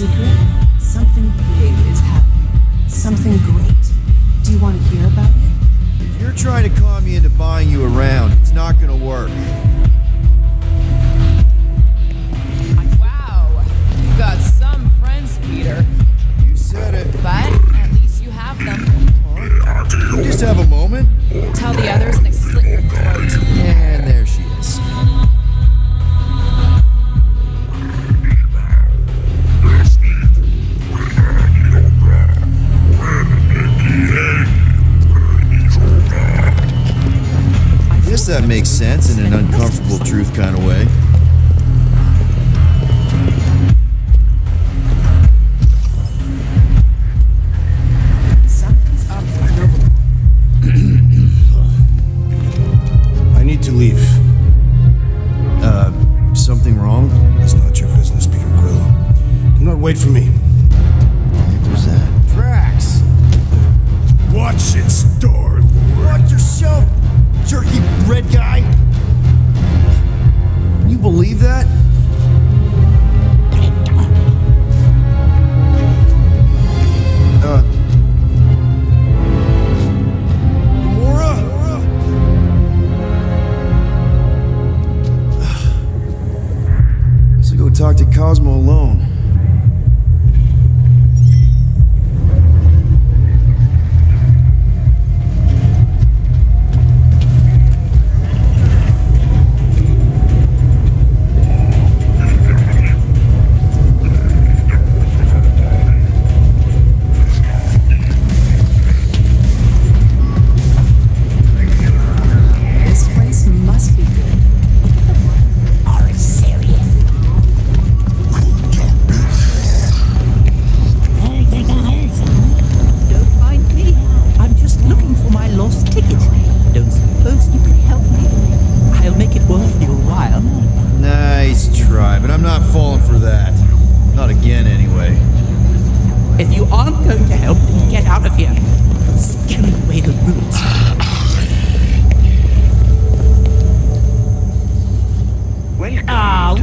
secret? Something big is happening. Something great. Do you want to hear about it? If you're trying to con me into buying you around, it's not gonna work. Wow, you got some friends, Peter. You said it. But at least you have them. You just have a moment? Tell the others and they slit your throat. And there she is. I guess that makes sense in an uncomfortable truth kind of way. Something's up with Nova. I need to leave. Something wrong? It's not your business, Peter Quill. Do not wait for me. What was that? Drax! Watch it, Star-Lord. Watch yourself, jerky red guy! Can you believe that? Gamora? Guess I'll go talk to Cosmo alone. This place must be good. Are you serious? Don't mind me. I'm just looking for my lost ticket. Don't suppose you can help me? I'll make it worth your while. Nice try, but I'm not falling for that. Not again, anyway. If you aren't going to help, then get out of here. Scaring away the roots. Ah,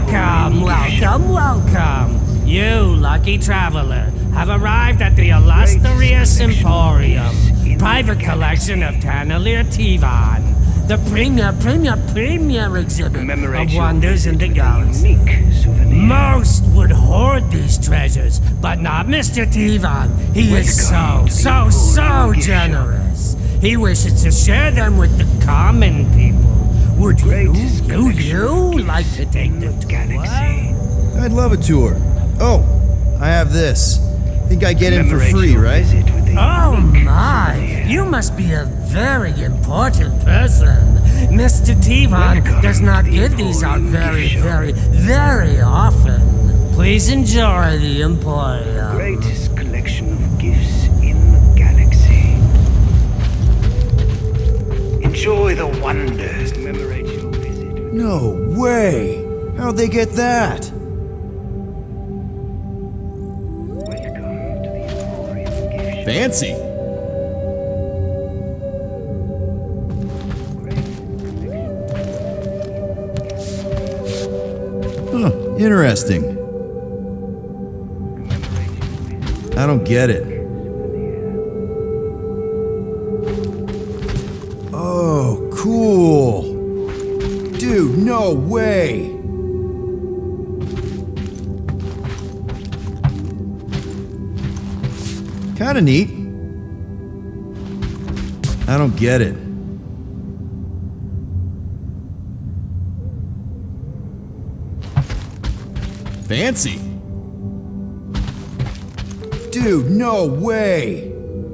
welcome. You, lucky traveler, have arrived at the Illustrious Emporium, private collection of Tannelir Tivan, the premier exhibit of wonders in the galaxy. Most would hoard these treasures, but not Mr. Tivan. He is so generous. He wishes to share them with the common people. Would you like to take the tour? I'd love a tour. Oh, I have this. Think I get in for free, right? Oh my! You must be a very important person. Mr. Tivan does not give these out very often. Please enjoy the Emporium. Greatest collection of gifts in the galaxy. Enjoy the wonders. Commemorate your visit. No way! How'd they get that? Welcome to the Emporium gift shop. Fancy! Huh, interesting. I don't get it. Oh, cool. Dude, no way. Kinda neat. I don't get it. Fancy. Dude, no way.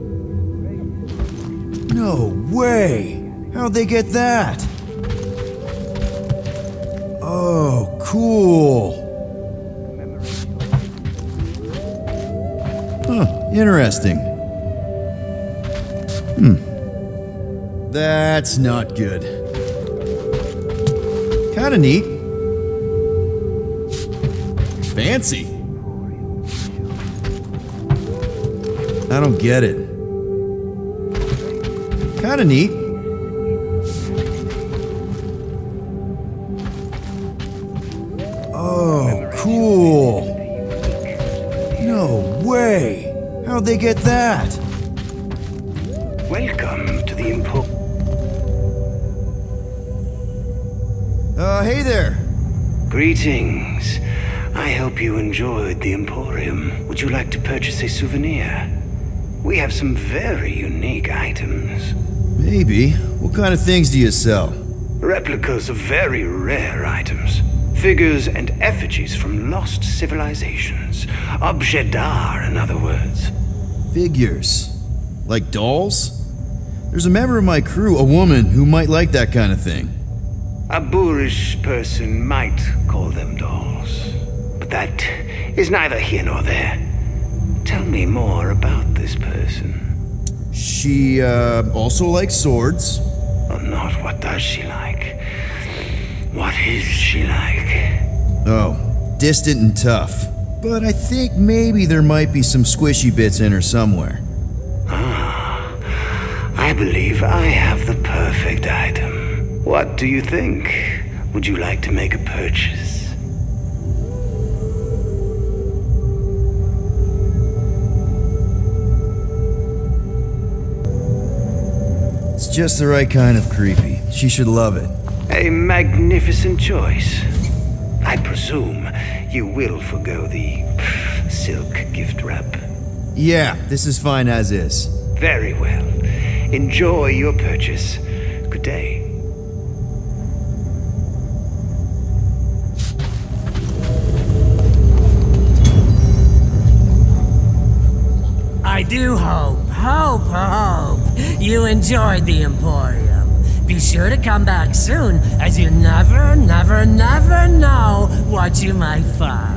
No way. How'd they get that? Oh, cool. Huh, interesting. That's not good. Kinda neat. Fancy. I don't get it. Kinda neat. Oh, cool. How'd they get that? Welcome to the Emporium. Hey there. Greetings. I hope you enjoyed the Emporium. Would you like to purchase a souvenir? We have some very unique items. Maybe. What kind of things do you sell? Replicas of very rare items. Figures and effigies from lost civilizations. Objet d'art, in other words. Figures? Like dolls? There's a member of my crew, a woman, who might like that kind of thing. A boorish person might call them dolls. But that is neither here nor there. Tell me more about this person. She, also likes swords. Oh, not what does she like. What is she like? Oh, distant and tough. But I think maybe there might be some squishy bits in her somewhere. Ah, I believe I have the perfect item. What do you think? Would you like to make a purchase? It's just the right kind of creepy. She should love it. A magnificent choice. I presume you will forgo the silk gift wrap. Yeah, this is fine as is. Very well. Enjoy your purchase. Good day. I do hope you enjoyed the Emporium. Be sure to come back soon, as you never know what you might find.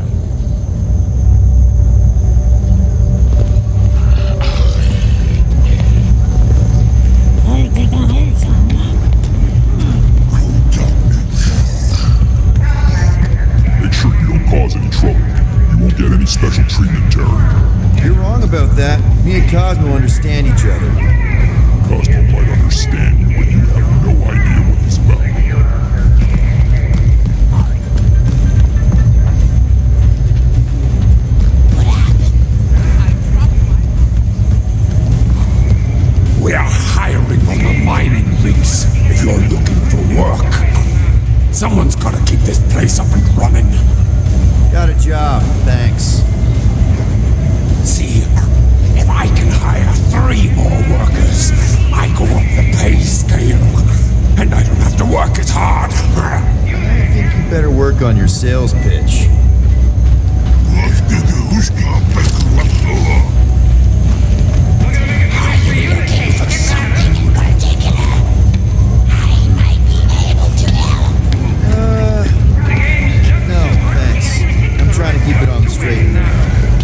Make sure you don't cause any trouble. You won't get any special treatment, Terry. You're wrong about that. Me and Cosmo understand each other. Cosmo might understand you, but you have no idea what he's about. We are hiring on the mining rigs if you're looking for work. Someone's gotta keep this place up and running. Got a job, thanks. See, if I can hire 3 more workers, I go up the pay scale, and I don't have to work as hard. I think you better work on your sales pitch. No, thanks. I'm trying to keep it on the straight and narrow.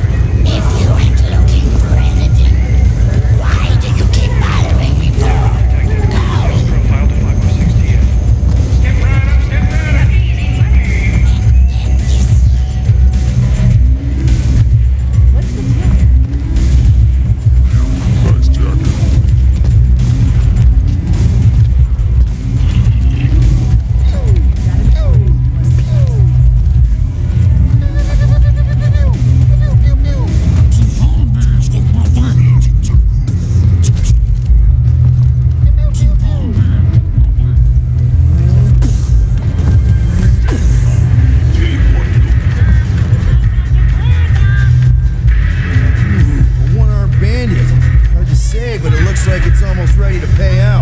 But it looks like it's almost ready to pay out.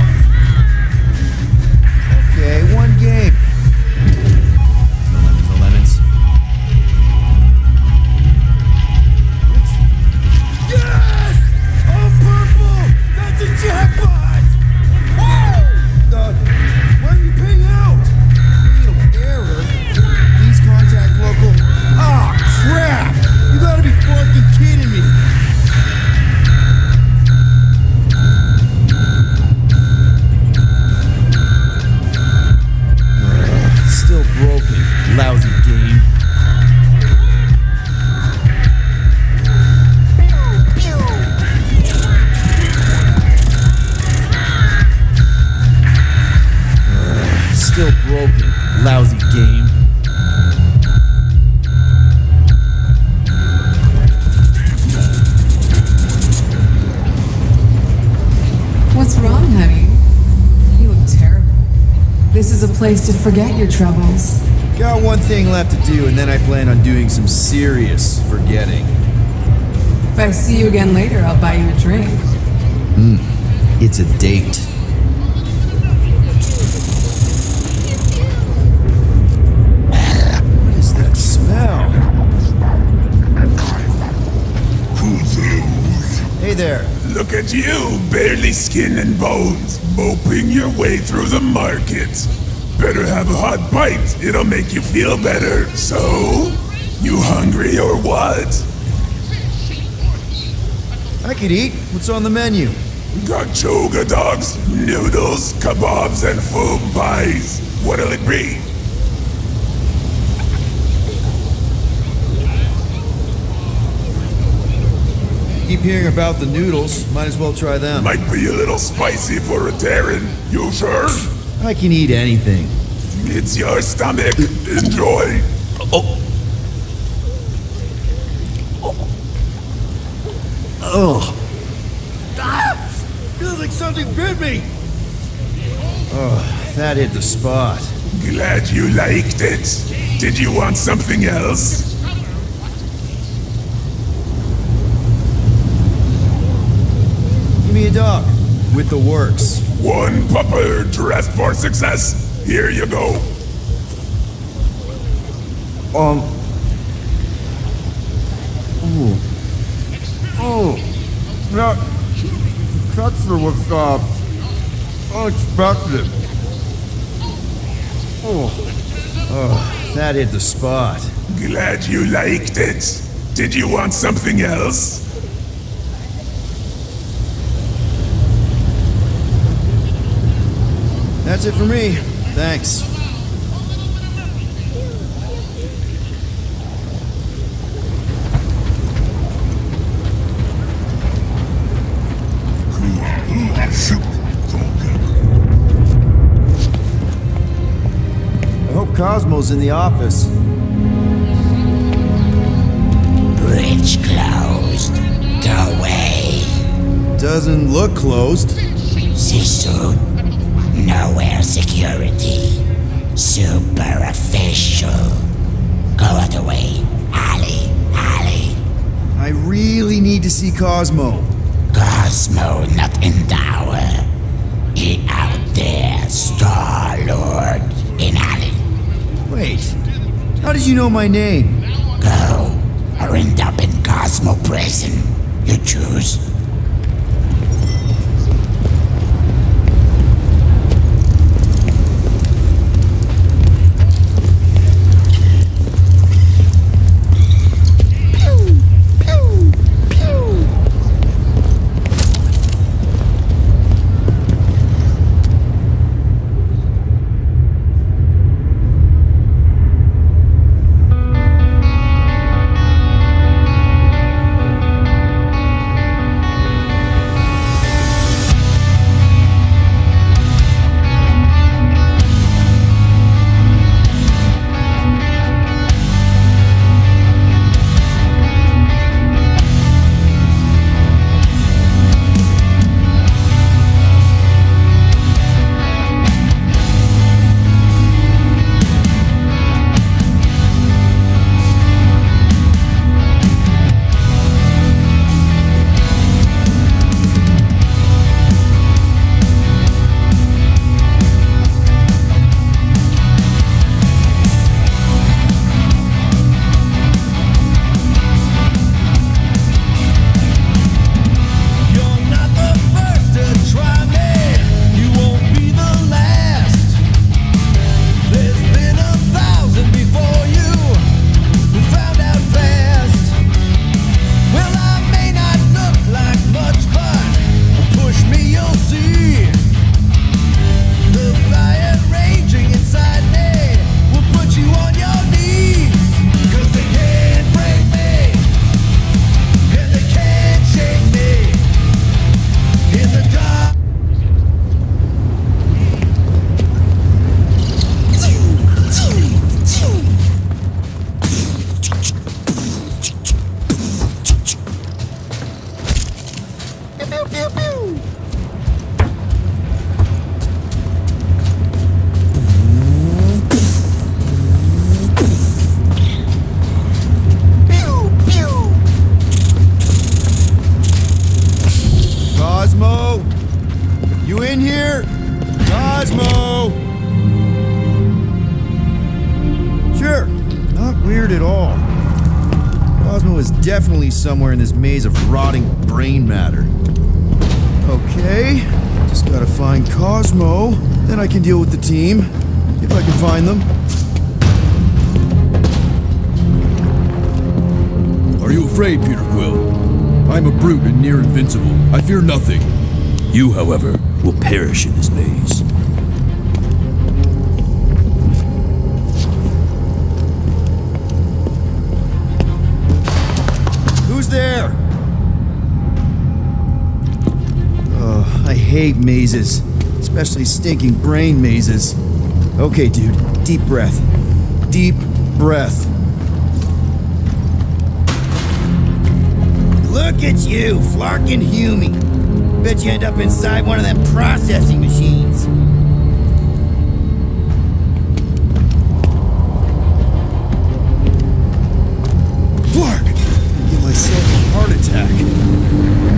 Okay, one game. No lemons. Yes! Oh, purple! That's a jackpot! Why are you paying out? Fatal error. Please contact local. Ah, crap! You gotta be fucking kidding me! is a place to forget your troubles. Got one thing left to do, and then I plan on doing some serious forgetting. If I see you again later, I'll buy you a drink. It's a date. What is that smell? Hey there. Look at you, barely skin and bones, moping your way through the market. Better have a hot bite, it'll make you feel better. So, you hungry or what? I could eat. What's on the menu? Got choga dogs, noodles, kebabs, and foam pies. What'll it be? Keep hearing about the noodles. Might as well try them. Might be a little spicy for a Terran. You sure? I can eat anything. It's your stomach. Enjoy. Ugh. Feels like something bit me. Oh, that hit the spot. Glad you liked it. Did you want something else? Give me a dog. With the works. One pupper dressed for success. Here you go. Ooh. Oh. That texture was, unexpected. Oh, that hit the spot. Glad you liked it. Did you want something else? That's it for me. Thanks. I hope Cosmo's in the office. Bridge closed. Go away. Doesn't look closed. See soon. Nowhere security. Super official. Go out the way. Ali. I really need to see Cosmo. Cosmo not in tower. He out there, Star-Lord. In alley. Wait. How did you know my name? Go. Or end up in Cosmo prison. You choose. Cosmo is definitely somewhere in this maze of rotting brain matter. Okay, just gotta find Cosmo, then I can deal with the team, if I can find them. Are you afraid, Peter Quill? I'm a brute and near invincible. I fear nothing. You, however, will perish in this maze. Who's there? Oh, I hate mazes, especially stinking brain mazes. Okay, dude, deep breath. Deep breath. Look at you, flarkin' Humy. Bet you end up inside one of them processing machines. Flark! I give myself a heart attack.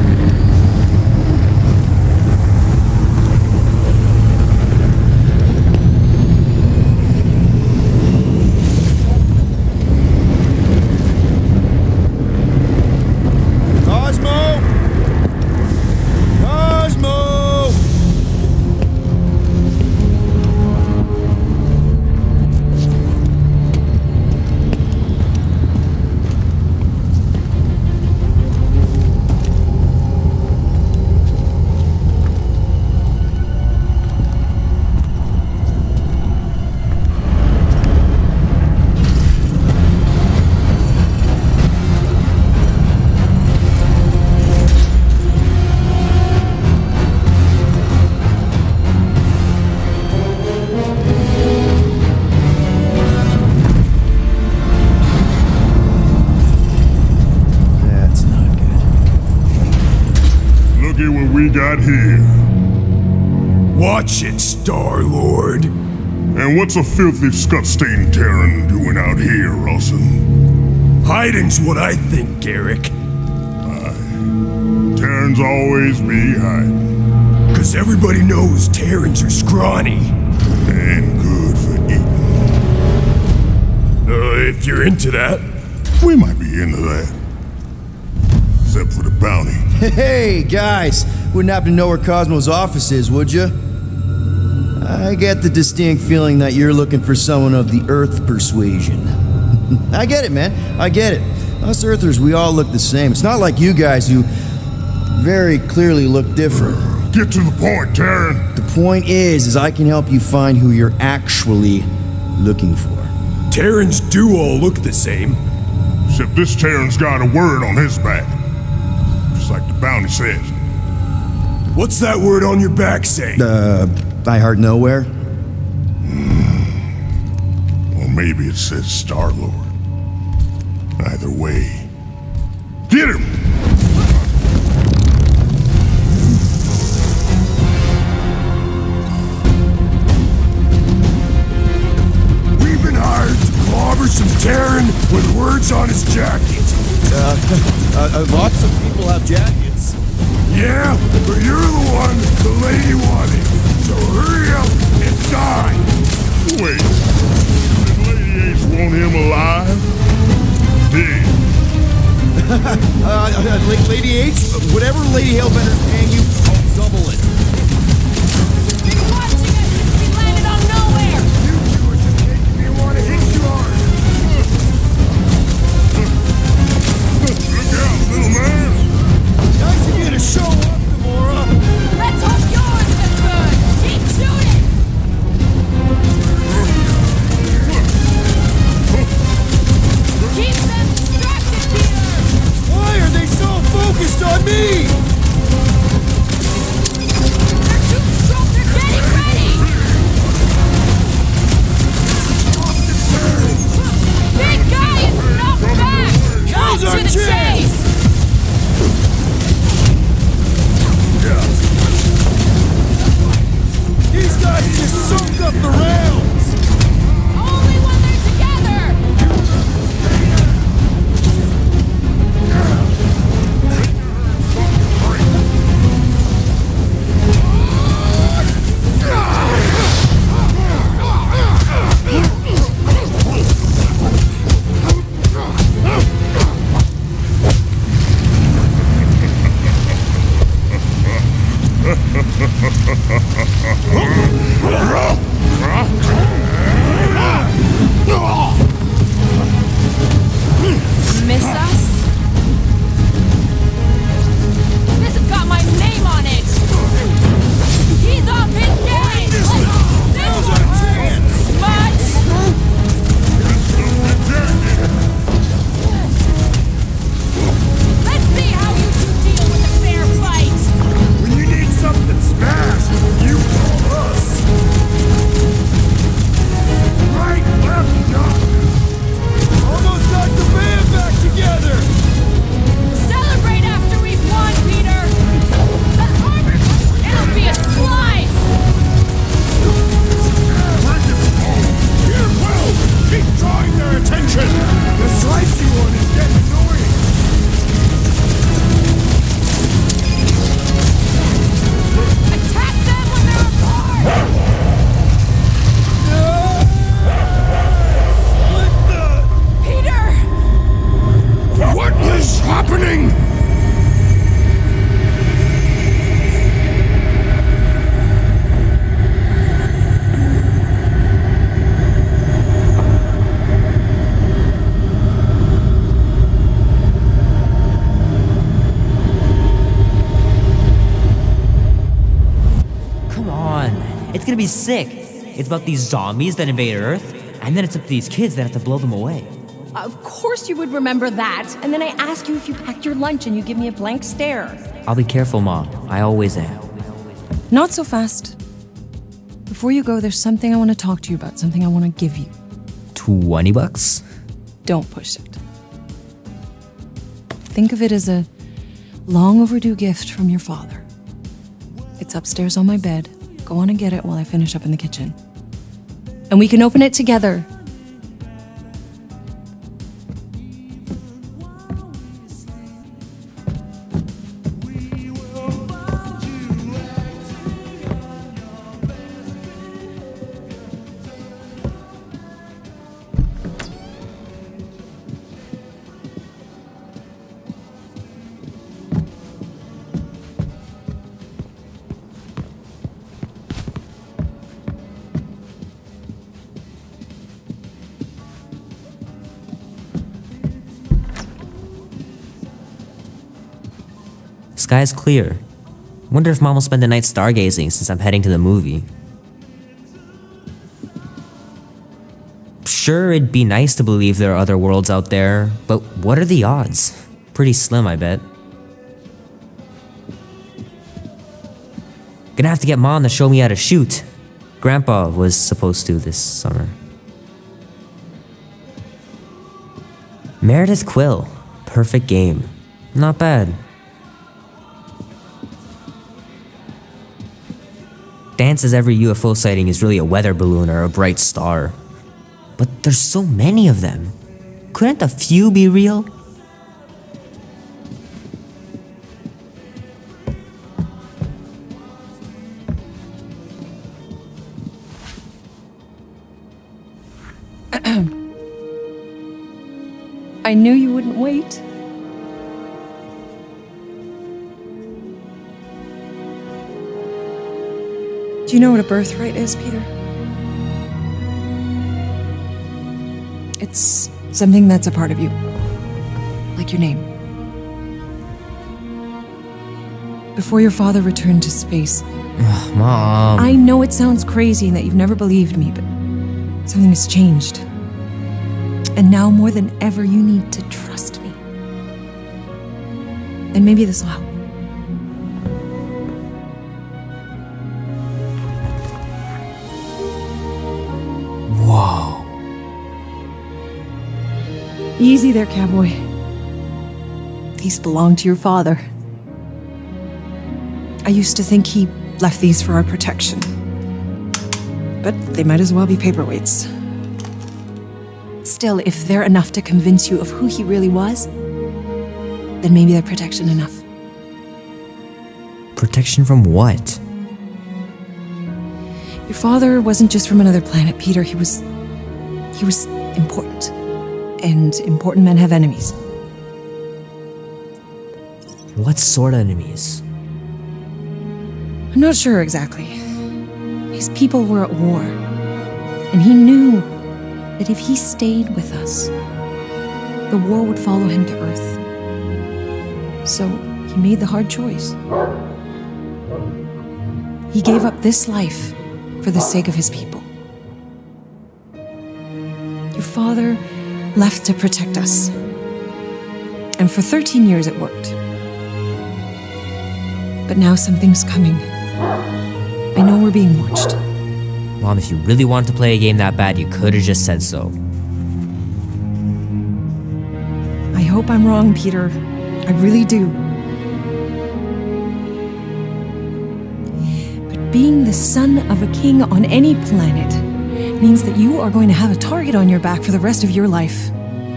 We got here. Watch it, Star-Lord. And what's a filthy, scut-stained Terran doing out here, Rawson? Hiding's what I think, Garrick. Terrans always be hiding. 'Cause everybody knows Terrans are scrawny. And good for eating. If you're into that. We might be into that. Except for the bounty. Hey, guys! Wouldn't happen to know where Cosmo's office is, would you? I get the distinct feeling that you're looking for someone of the Earth persuasion. I get it, man. I get it. Us Earthers, we all look the same. It's not like you guys who very clearly look different. Get to the point, Terran. The point is I can help you find who you're actually looking for. Terrans do all look the same. Except this Terran's got a word on his back. Just like the bounty says. What's that word on your back say? I heart nowhere? Or maybe it says Star-Lord. Either way. Get him! We've been hired to clobber some Terran with words on his jacket. Lots of people have jackets. Yeah, but you're the one the lady wanted. So hurry up and die. Wait. Did Lady H want him alive? Dead. Lady H, whatever Lady Hellbender's paying you, I'll double it. Been watching us since we landed on nowhere. You two are just making me want to hit you hard. Look out, little man. Nice of you to show up, Gamora. Let's hope yours is good. Keep shooting. Keep them distracted, Peter. Why are they so focused on me? They're too strong. They're getting ready. Big guy is knocked back. Cut to the chase. These guys just soaked up the rounds! Only when they're together. gonna be sick. It's about these zombies that invade Earth, and then it's up to these kids that have to blow them away. Of course you would remember that. And then I ask you if you packed your lunch and you give me a blank stare. I'll be careful, Ma. I always am. Not so fast. Before you go, there's something I want to talk to you about, something I want to give you. $20? Don't push it. Think of it as a long overdue gift from your father. It's upstairs on my bed. Go on and get it while I finish up in the kitchen. And we can open it together. Sky's clear. Wonder if Mom will spend the night stargazing since I'm heading to the movie. Sure, it'd be nice to believe there are other worlds out there, but what are the odds? Pretty slim, I bet. Gonna have to get Mom to show me how to shoot. Grandpa was supposed to this summer. Meredith Quill. Perfect game. Not bad. Dan says every UFO sighting is really a weather balloon or a bright star. But there's so many of them. Couldn't a few be real? I knew you wouldn't wait. Do you know what a birthright is, Peter? It's something that's a part of you. Like your name. Before your father returned to space. Mom. I know it sounds crazy and that you've never believed me, but something has changed. And now more than ever, you need to trust me. And maybe this will help. Whoa. Easy there, cowboy. These belong to your father. I used to think he left these for our protection. But they might as well be paperweights. Still, if they're enough to convince you of who he really was, then maybe they're protection enough. Protection from what? Your father wasn't just from another planet, Peter. He was important. And important men have enemies. What sort of enemies? I'm not sure exactly. His people were at war. And he knew that if he stayed with us, the war would follow him to Earth. So he made the hard choice. He gave up this life for the sake of his people. Your father left to protect us. And for 13 years it worked. But now something's coming. I know we're being watched. Mom, if you really wanted to play a game that bad, you could have just said so. I hope I'm wrong, Peter. I really do. But being the son of a king on any planet means that you are going to have a target on your back for the rest of your life.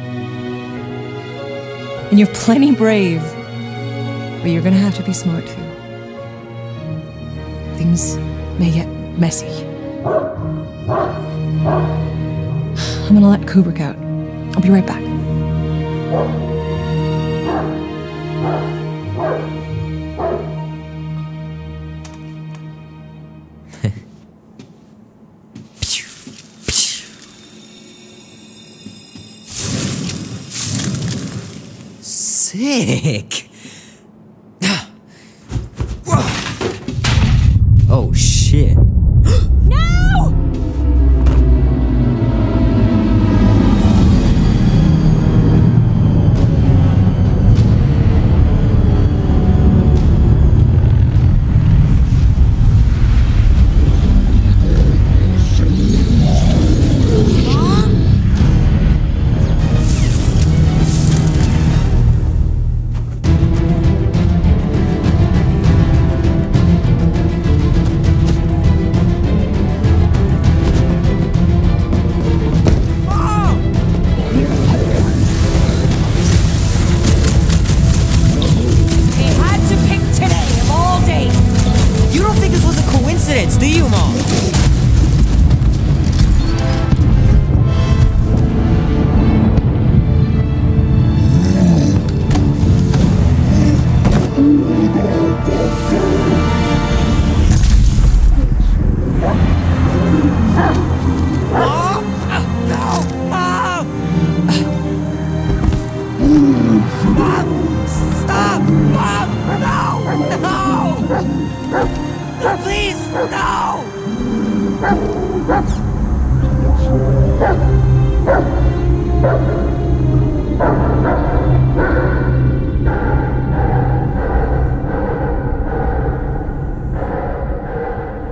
And you're plenty brave, but you're gonna have to be smart too. Things may get messy. I'm gonna let Kubrick out. I'll be right back. Sick. Oh shit. you them all! Stop! Mom! No! No! Please! No!